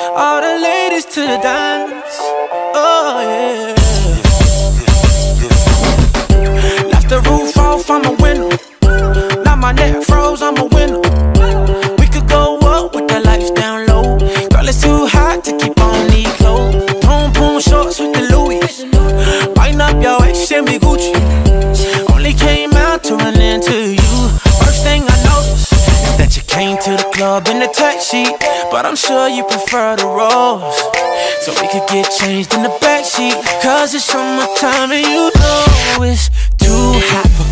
all the ladies to the dance. Oh yeah. Left the roof off, I'm a winner. Now my neck froze, I'm a winner. We could go up with the lights down low. Girl, it's too hot to keep on these clothes. Boom boom shorts with the Louis. Wind up your waist, send me Gucci. Only came out to run into you. First thing I noticed is that you came to the club in a taxi, but I'm sure you prefer the rose. So we could get changed in the backseat, cause it's summertime and you know it's too hot for